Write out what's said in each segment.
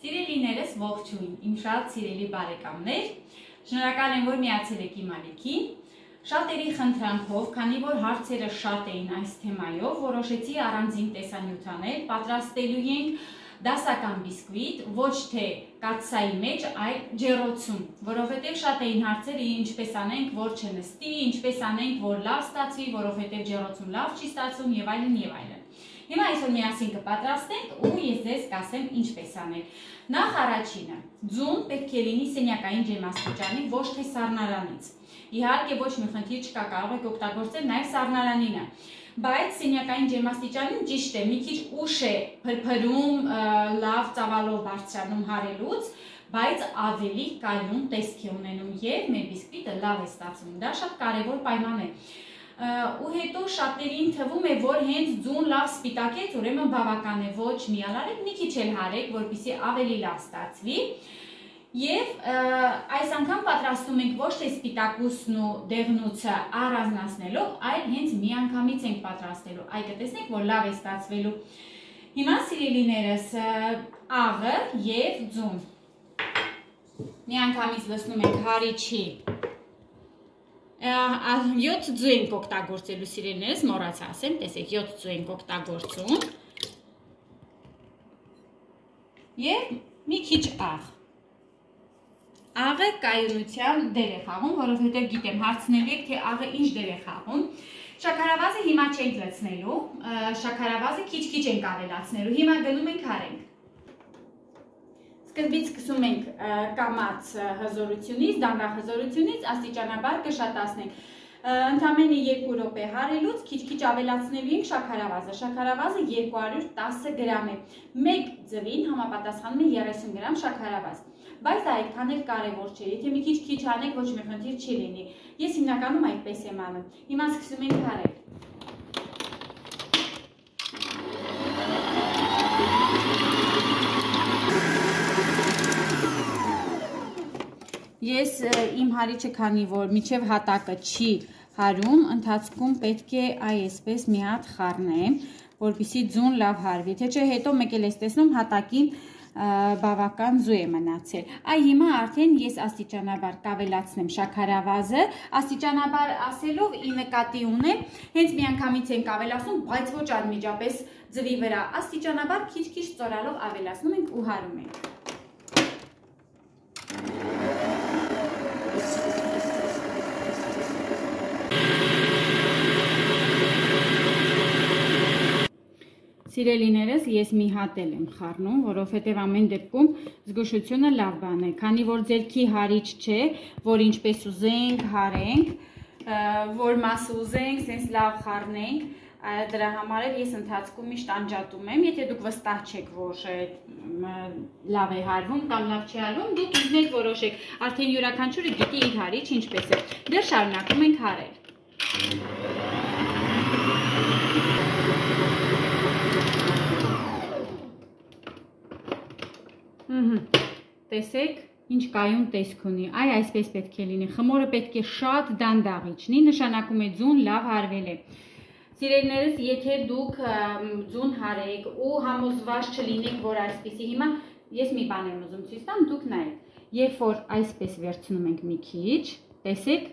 Սիրելիներս ողջույն, իմ շատ սիրելի բարեկամներ, շնորհակալ եմ, որ միացել եք իմ ալիքին, շատերի խնդրանքով, քանի որ հարցերը շատ էին այս թեմայով, որոշեցի առանձին տեսանյութ անել, պատրաստելու ենք դասական բիսկվիտ, ոչ թե կաթսայի մեջ, այլ ջեռոցում, որովհետև շատ էին հարցերը, ինչպես անենք, որ չնստի, ինչպես անենք, որ լավ ստացվի, որովհետև ջեռոցում լավ չի ստացվում եւ այլն եւ այլն։ Հիմա այսօր միասին կպատրաստենք ու ես ձեզ կասեմ ինչպես անել։ Նախ առաջինը, ձուն պետք է լինի սենյակային ջերմաստիճանի, ոչ թե սառնարանից։ Իհարկե ոչ մի խնդիր չկա, կարող եք օգտագործել նաև սառնարանինը, բայց սենյակային ջերմաստիճանին ճիշտ է, մի քիչ ուշ է փրփրում, լավ ծավալով բարձրանում հարելուց, բայց ավելի կայուն տեսք է ունենում եւ մեր բիսկվիտը լավ է ստացվում։ Դա շատ կարեւոր պայման է։ Ու հետո շատերին թվում է, որ հենց ձուն լավ սպիտակեց, ուրեմն բավական է, ոչ միալ արեք, մի քիչ էլ հարեք, որպեսզի ավելի լավ ստացվի։ Եվ այս անգամ պատրաստում ենք ոչ թե սպիտակուսն ու դեղնուցը առանձնացնելով, այլ հենց միանգամից ենք պատրաստելու։ Այ կտեսնեք, որ լավ է ստացվելու։ Հիմա սիրելիներս, աղը եւ ձուն։ Միանգամից լցնում ենք հարիչի 7 ձու ենք օգտագործելու սիրելիներս, մոռացա ասեմ, տեսեք 7 ձու ենք օգտագործում եւ մի քիչ աղ։ Աղը կայունության դեր է խաղում, որովհետեւ գիտեմ հարցնելու եք, թե աղը ինչ դեր է խաղում։ Շաքարավազը հիմա չենք լցնելու, շաքարավազը քիչ-քիչ ենք ավելացնելու։ Հիմա գնում ենք հարենք։ Սկզբից սկսում ենք կամաց հզորությունից, դանդաղ հզորությունից, աստիճանաբար կշատացնենք։ Ընդամենը 2 րոպե հարելուց քիչ-քիչ ավելացնելու ենք շաքարավազը։ Շաքարավազը 210 գրամ է։ 1 ձվին համապատասխանում է 30 գրամ շաքարավազ։ Բայց դա այդքան էլ կարևոր չէ։ Եթե մի քիչ անեք, ոչ մի խնդիր չի լինի։ Ես հիմնականում այդպես եմ անում։ Հիմա սկսում ենք հարել։ Ես իմ հարիչը քանի որ միջև հատակը չի հարում, ընթացքում պետք է այսպես մի հատ խառնեմ, որպեսզի ձուն լավ հարվի, թե չէ հետո մեկ էլ ես տեսնում հատակին բավական ձու է մնացել։ Այ հիմա արդեն ես աստիճանաբար կավելացնեմ շաքարավազը, աստիճանաբար ասելով ի նկատի ունեմ, հենց միանգամից ենք ավելացնում, բայց ոչ անմիջապես ձվի վրա, աստիճանաբար քիչ-քիչ ծորալով ավելացնում ենք ու հարում ենք։ Սիրելիներս, ես մի հատ եմ խառնում, որովհետև ամեն դեպքում զգուշությունը լավ բան է, քանի որ ձերքի հարիչ չէ, որ ինչպես ուզենք, հարենք, որ մասը ուզենք, սենց լավ խառնենք, դրա համար էլ ես ընթացքում միշտ անջատում եմ, եթե դուք վստահ չեք, որ լավ է հարվում կամ լավ չի հարվում, դուք ինքներդ որոշեք, արդեն յուրաքանչյուրը գիտի իր հարիչ ինչպես է, դեռ շարունակում ենք հարել։ Տեսեք, ինչ կայուն տեսք ունի, այ այսպես պետք է լինի, խմորը պետք է շատ դանդաղ իջնի, նշանակում է ձուն լավ հարվել է։ Սիրելիներս, եթե դուք ձուն հարեք ու համոզված չլինեք, որ այսպեսի, հիմա ես մի բան եմ ուզում ցույց տամ, դուք նայեք, երբ որ այսպես վերցնում ենք մի քիչ, տեսեք,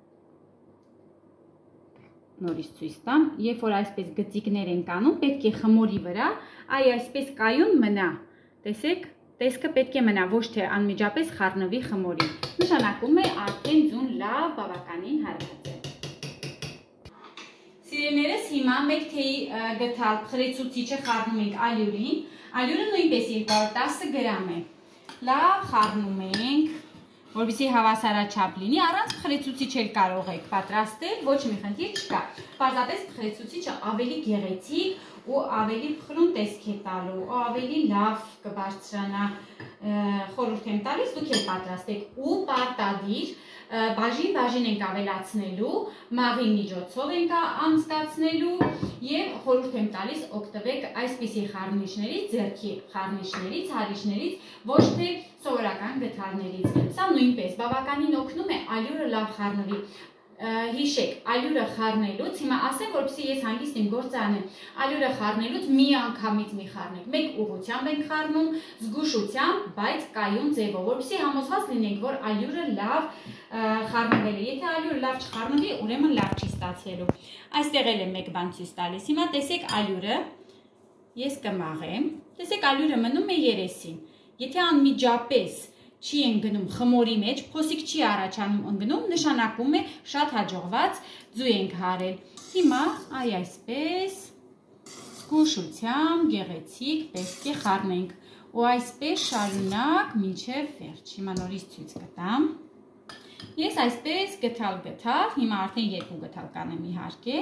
նորից ցույց տամ, երբ որ այսպես գծիկներ ենք անում, պետք է խմորի վրա, այ այսպես կայուն մնա, տեսեք, տեսքը պետք է մնա, ոչ թե անմիջապես խառնվի խմորին, նշանակում է արդեն ձուն լավ բավականին հարված է։ Սիրելիներս, հիմա մեկ թեյի գթալ խրեցուցիչը խառնում ենք ալյուրին, ալյուրը նույնպես 210 գրամ է, լավ խառնում ենք, որպեսզի հավասարաչափ լինի, առանց խրեցուցիչ էլ կարող եք պատրաստել, ոչ մի խնդիր չկա, պարզապես խրեցուցիչը ավելի գեղեցիկ ու ավելի փխրուն տեսք է տալու, ու ավելի լավ կբարձրանա, խորհուրդ եմ տալիս, դուք էլ պատրաստեք ու պարտադիր, բաժին ենք ավելացնելու, մաղի միջոցով ենք անցկացնելու եւ խորհուրդ եմ տալիս օգտվեք այսպիսի խառնիչներից, ձեռքի խառնիչներից, հարիչներից, ոչ թե սովորական գթալներից։ Սա նույնպես բավականին օգնում է ալյուրը լավ խառնվի։ Հիշեք, ալյուրը խառնելուց, հիմա ասեմ, որպեսզի ես հանգիստ իմ գործը անեմ, ալյուրը խառնելուց մի անգամից մի խառնեք, մեկ ուղղությամբ ենք խառնում, զգուշությամբ, բայց կայուն ձևով, որպեսզի համոզված լինենք, որ ալյուրը լավ խառնվել է, եթե ալյուրը լավ չխառնվի, ուրեմն լավ չի ստացվելու։ Այստեղ էլ եմ մեկ բան ցույց տալիս, հիմա տեսեք ալյուրը, ես կմաղեմ, տեսեք ալյուրը մնում է երեսին, եթե անմիջապես չի ընկնում խմորի մեջ, փոսիկ չի առաջանում ընկնում, նշանակում է շատ հաջողված ձու ենք հարել։ Հիմա այսպես զգուշությամբ գեղեցիկ պետք է խառնենք ու այսպես շարունակ մինչև վերջ։ Հիմա նորից ցույց կտամ։ Ես այսպես գթալ, հիմա արդեն երկու գթալ կանեմ իհարկե։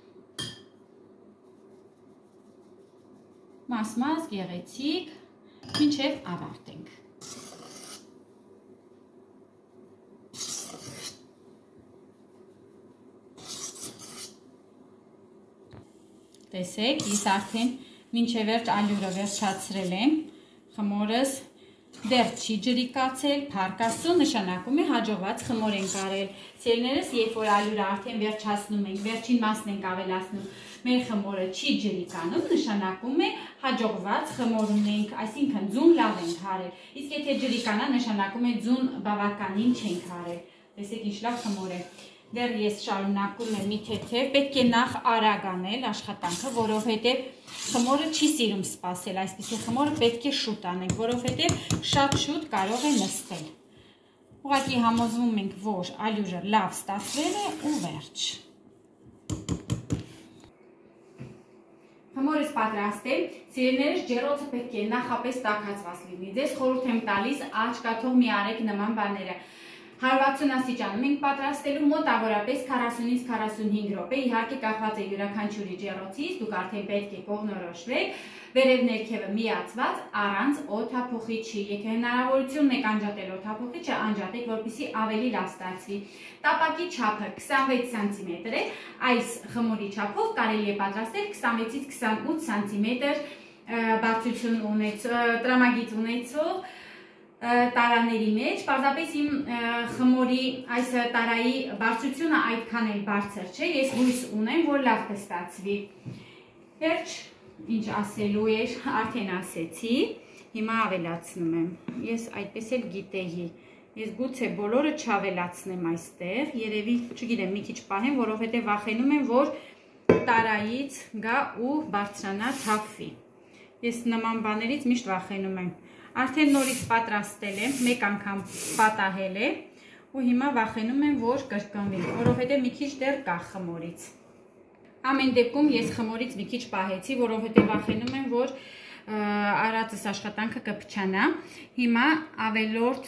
Մաս-մաս գեղեցիկ մինչև ավարտենք։ Տեսեք, ես արդեն մինչև վերջ ալյուրը վերջացրել եմ, խմորս դեռ չի ջրիկացել, փառք Աստծո, նշանակում է հաջողված խմոր ենք արել։ Սիրելիներս, երբ որ ալյուրը արդեն վերջացնում ենք, վերջին մասն ենք ավելացնում, մեր խմորը չի ջրիկանում, նշանակում է հաջողված խմոր ունենք, այսինքն ձուն լավ ենք հարել։ Իսկ եթե ջրիկանա, նշանակում է ձուն բավականին չենք հարել։ Տեսեք, ինչ լավ խմոր է։ Դեռ ես շարունակում եմ մի թեթև, պետք է նախ արագ անել աշխատանքը, որովհետև խմորը չի սիրում սպասել, այսպիսի խմորը պետք է շուտ անենք, որովհետև շատ շուտ կարող է նստել։ Ուղղակի համոզվում ենք, որ ալյուրը լավ ստացվել է ու վերջ։ Խմորս պատրաստ է, սիրելիներս, ջեռոցը պետք է նախապես տաքացված լինի։ Ձեզ խորհուրդ եմ տալիս, աչքաթող մի արեք նման բաները։ 160 աստիճանում ենք պատրաստելու մոտավորապես 40-ից 45 րոպե, իհարկե կախված է յուրաքանչյուրի ջեռոցից, դուք արդեն պետք է կողմնորոշվեք, վերև ներքևը միացված առանց օդափոխիչի, եթե հնարավորությունն եք անջատել օդափոխիչը, անջատեք, որպեսզի ավելի լավ ստացվի։ Տապակի չափը 26 սանտիմետր է, այս խմորի չափով կարելի է պատրաստել 26-ից 28 սանտիմետր բարձրություն ունեցող, տրամագիծ ունեցող տարաների մեջ, պարզապես իմ խմորի այս տարայի բարձրությունը այդքան էլ բարձր չէ, ես հույս ունեմ, որ լավ կստացվի։ Վերջ, ինչ ասելու էր, արդեն ասեցի, հիմա ավելացնում եմ, ես այդպես էլ գիտեի, ես գուցե բոլորը չավելացնեմ այստեղ, երևի, չգիտեմ, մի քիչ պահեմ, որովհետև վախենում եմ, որ տարայից գա ու բարձրանա թափվի։ Ես նման բաներից միշտ վախենում եմ։ Արդեն նորից պատրաստել եմ, մեկ անգամ պատահել է ու հիմա վախենում եմ, որ կրկնվի, որովհետև մի քիչ դեռ կա խմորից։ Ամեն դեպքում ես խմորից մի քիչ պահեցի, որովհետև վախենում եմ, որ արածս աշխատանքը կփչանա։ Հիմա ավելորդ,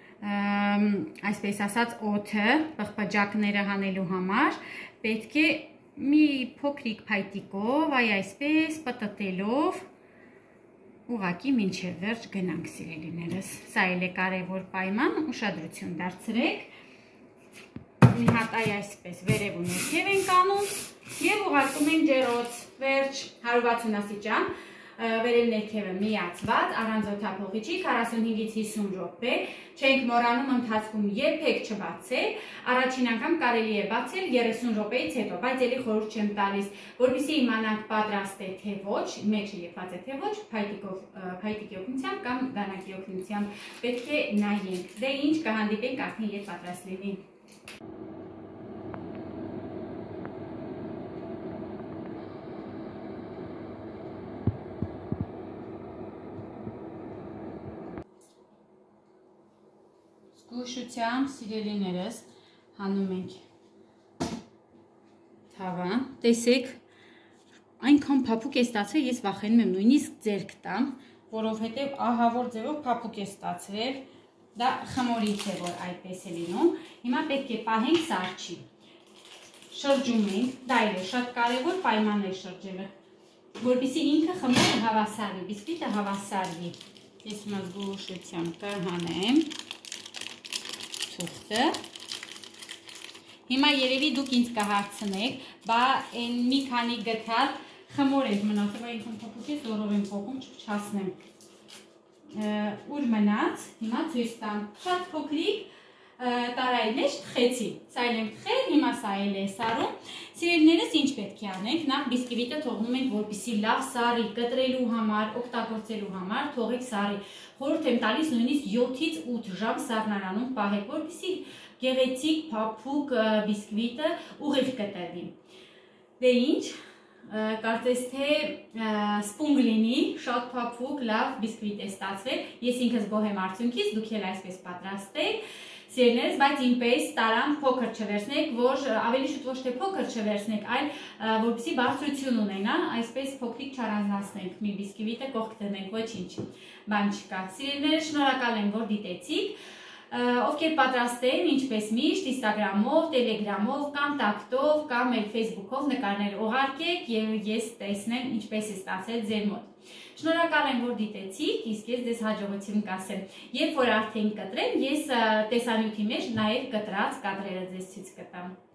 այսպես ասած, օդը, պղպջակները հանելու համար պետք է մի փոքրիկ փայտիկով, այսպես պտտելով ուղղակի մինչև վերջ գնանք, սիրելիներս։ Սա էլ է կարևոր պայման, ուշադրություն դարձրեք։ Մի հատ այսպես վերև ու ներքև ենք անում և ուղարկում ենք ջեռոց, վերջ 160 աստիճան, վերև ներքևը միացված, առանց օդափոխիչի 45-ից 50 րոպե, չենք մոռանում ընթացքում երբեք չբացել, առաջին անգամ կարելի է բացել 30 րոպեից հետո, բայց էլի խորհուրդ չեմ տալիս, որպեսզի իմանանք պատրաստ է թե ոչ, մեջը եղած է թե ոչ, փայտիկի օգնությամբ կամ դանակի օգնությամբ պետք է նայենք, դե ինչ կհանդիպենք արդեն երբ պատրաստ լինի։ Զգուշությամբ, սիրելիներս, հանում ենք թավան, տեսեք, այնքան փափուկ է ստացվել, ես վախենում եմ նույնիսկ ձեռք տամ, որովհետև ահավոր ձևով փափուկ է ստացվել, դա խմորից է, որ այդպես է լինում, հիմա պետք է պահենք սառչի, շրջում ենք, դա էլ է շատ կարևոր պայման է շրջելը, որպեսզի ինքը խմորը հավասարվի, բիսկվիտը հավասարվի, ես հիմա զգուշությամբ կհանեմ թուղթը, հիմա երևի դուք ինձ կհարցնեք, բա են մի քանի գթալ խմոր ենք մնացել, բա ինքն փոքրուց ես որով եմ փոխում, չփչացնեմ, ուր մնաց, հիմա ցույց տամ, շատ փոքրիկ տարայի մեջ թխեցի, սայլ եմ թխել, հիմա սայել է սարում, սիրելիներս ինչ պետք է անենք, նախ բիսկվիտը թողնում ենք, որպեսզի լավ սարի, կտրելու համար, օգտագործելու համար, թողեք սարի, խորհուրդ եմ տալիս նույնիսկ 7-ից 8 ժամ սառնարանում պահեք, որպեսզի գեղեցիկ, փափուկ բիսկվիտը ուղիղ կտրվի։ Դե ինչ, կարծես թե սպունգ լինի, շատ փափուկ, լավ բիսկվիտ է ստացվել, ես ինքս գոհ եմ արդյունքից, դուք էլ այսպես պատրաստեք, սիրելիներս, բայց ինպես տարան փոքր չվերցնեք, որ ավելի շուտ ոչ թե փոքր չվերցնեք, այլ որպեսզի բարձրություն ունենա, այսպես փոքրիկ չառանձնացնենք մի բիսկվիտը կողք դնենք, ոչինչ, բան չկա։ Սիրելիներս, շնորհակալ եմ, որ դիտեցիք։ Ովքեր պատրաստեն, ինչպես միշտ, Instagram-ով, Telegram-ով, կոնտակտով կամ էլ Facebook-ով նկարներ ուղարկեք եւ ես տեսնեմ ինչպես է ստացել ձեր մոտ։ Շնորհակալ եմ, որ դիտեցիք, իսկ ես ձեզ հաջողություն կասեմ։ Երբ որ արդեն կտրեմ, ես տեսանյութի մեջ նաեւ կտրած կադրերը ձեզ ցույց կտամ։